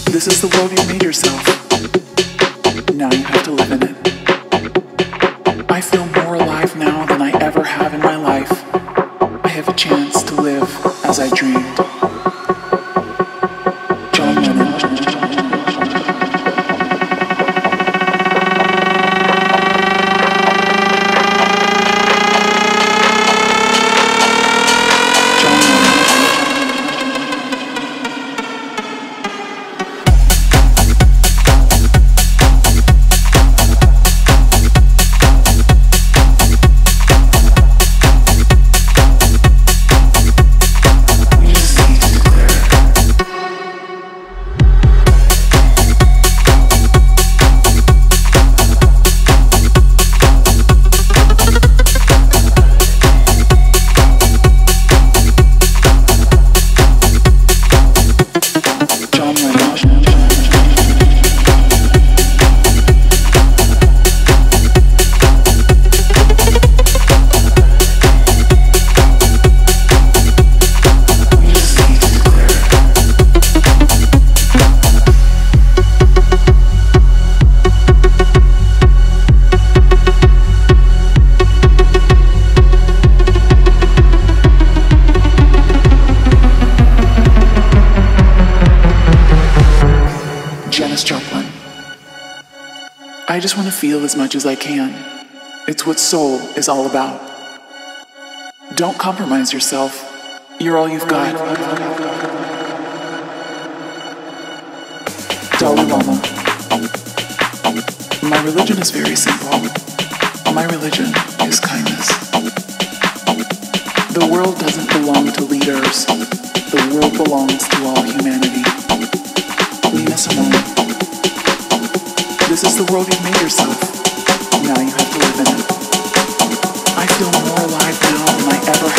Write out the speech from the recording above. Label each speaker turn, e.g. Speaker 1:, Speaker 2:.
Speaker 1: This is the world you made yourself. Now you have to live in it. I feel more alive now than I ever have in my life. I have a chance to live as I dreamed. John Lennon. I just want to feel as much as I can. It's what soul is all about. Don't compromise yourself. You're all you've got. Dalai Lama. My religion is very simple. My religion is kindness. The world doesn't belong to leaders. The world belongs to all humanity. Leave us alone. This is the world you've made yourself. Now you have to live in it. I feel more alive now than I ever